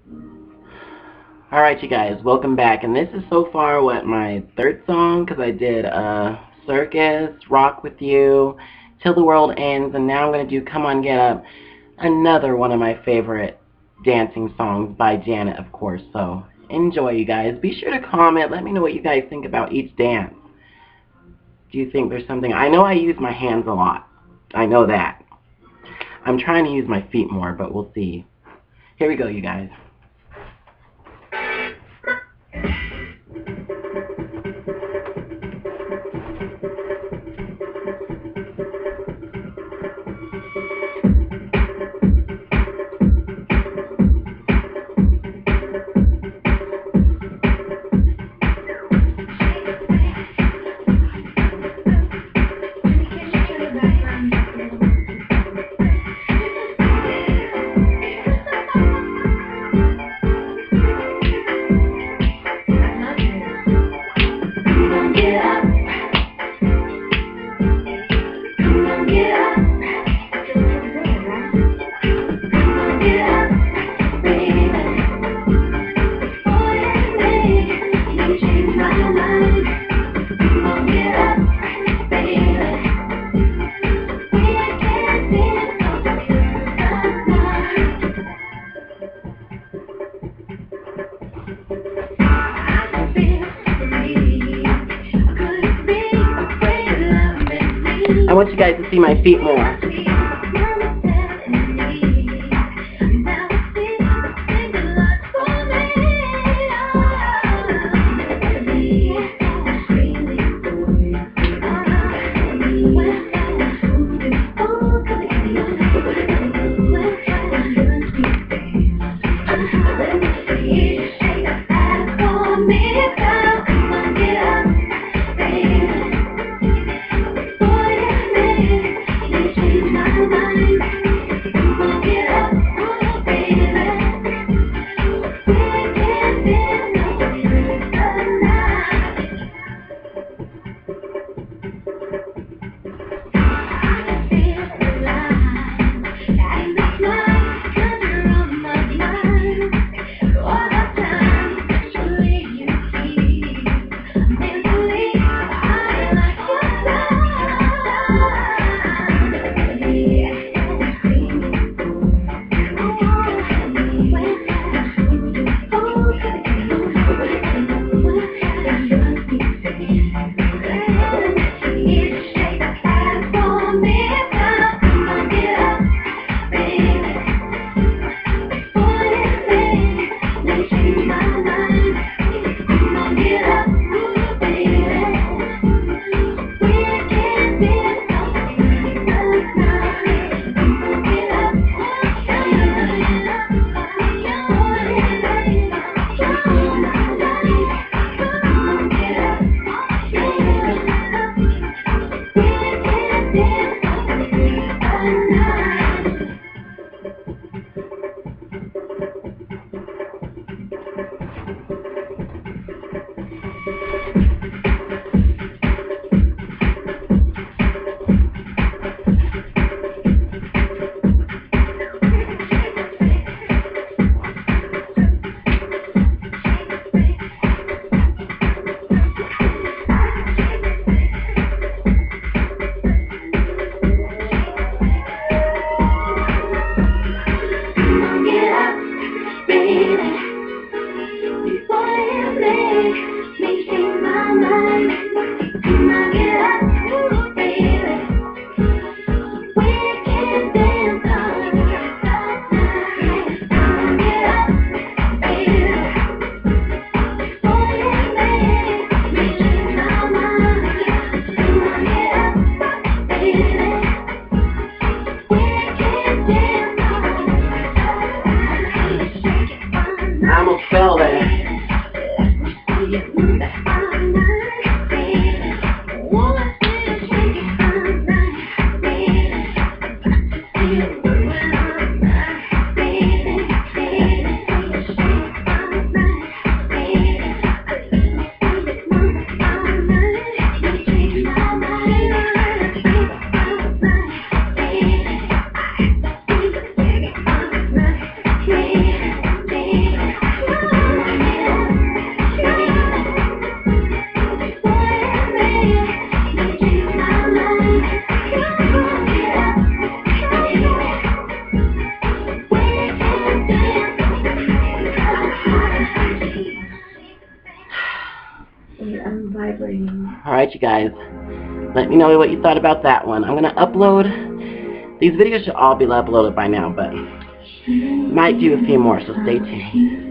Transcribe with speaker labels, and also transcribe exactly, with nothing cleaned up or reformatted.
Speaker 1: Alright, you guys, welcome back. And this is so far, what, my third song? Because I did uh, Circus, Rock With You, Till the World Ends, and now I'm going to do Come On Get Up, another one of my favorite dancing songs by Janet, of course. So, enjoy, you guys. Be sure to comment. Let me know what you guys think about each dance. Do you think there's something? I know I use my hands a lot. I know that. I'm trying to use my feet more, but we'll see. Here we go, you guys. I want you guys to see my feet more. I almost fell there. Alright, you guys. Let me know what you thought about that one. I'm going to upload. These videos should all be uploaded by now, but might do a few more, so stay tuned.